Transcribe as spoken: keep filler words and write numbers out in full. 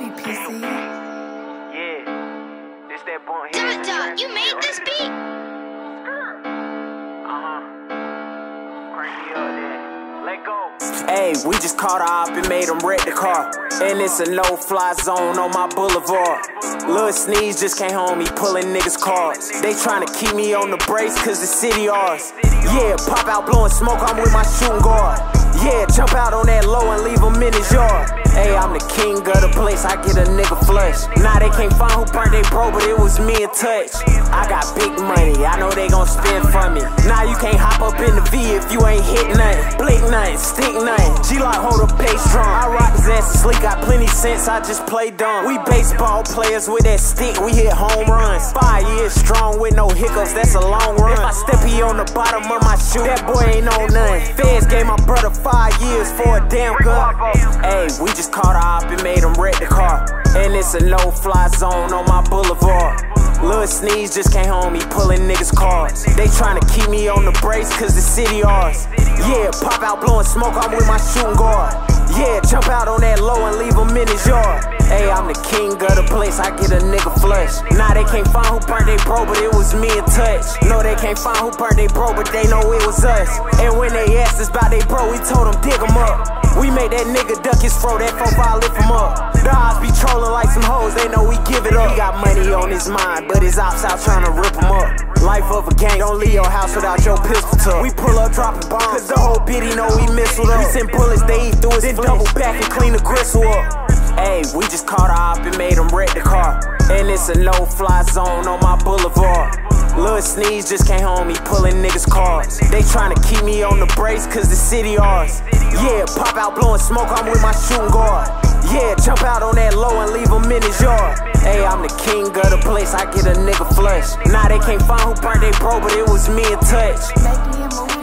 Heavy P C. Yeah, this that blunt here. Dot Dot, you made this beat? Uh-huh. Crank me up then. Let go. Hey, we just caught her up and made them wreck the car. And it's a no-fly zone on my boulevard. Lil Sneeze just came home, he pulling niggas' cards. They tryna keep me on the brace cause the city ours. Yeah, pop out blowing smoke, I'm with my shooting guard. Yeah, jump out on that low and leave him in his yard. Hey, I'm the king of the place, I get a nigga flush. Nah, they can't find who burnt they bro, but it was me in touch. I got big money, I know they gon' spend for me. Nah, you can't hop up in the V if you ain't hit nothing. Blink nothing, stick nothing. G-Lock hold a bass drum. I rock his ass to sleep, got plenty sense, I just play dumb. We baseball players with that stick, we hit home runs. Five years strong with no hiccups, that's a long run. If I step he on the bottom of my shoe, that boy ain't on none. Feds gave my brother five years for a damn gun. Hey, we just caught her up and made him wreck the car. And it's a no-fly zone on my boulevard. Lil Sneeze just came home, he pulling niggas' cards. They tryna keep me on the brace cause the city ours. Yeah, pop out blowing smoke, I'm with my shooting guard. Yeah, jump out on that low and leave him in his yard. Hey, I'm the king of the place, I get a nigga flush. Nah, they can't find who burnt they bro, but it was me in touch. No, they can't find who burnt they bro, but they know it was us. And when they asked us about they bro, we told them dig him up. We made that nigga duck his fro, that four five lift him up. The ops be trolling like some hoes, they know we give it up. He got money on his mind, but his ops out trying to rip him up. Life of a gang, don't leave your house without your pistol tuck. We pull up dropping bombs, cause the whole bitty know we missiled up. We send bullets, they eat through his then double back and clean the gristle up. Hey, we just caught her up and made him wreck the car. And it's a no-fly zone on my boulevard. Lil Sneeze just came home, he pulling niggas' cards. They tryna keep me on the brace cause the city ours. Yeah, pop out blowing smoke, I'm with my shooting guard. Yeah, jump out on that low and leave him in his yard. Hey, I'm the king of the place, I get a nigga flush. Nah, they can't find who burnt they bro, but it was me in touch. Make me a movie.